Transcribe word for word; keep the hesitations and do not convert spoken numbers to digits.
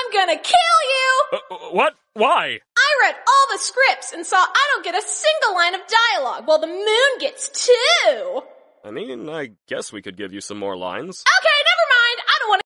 I'm gonna kill you! Uh, what? Why? I read all the scripts and saw I don't get a single line of dialogue, while the moon gets two! I mean, I guess we could give you some more lines. Okay!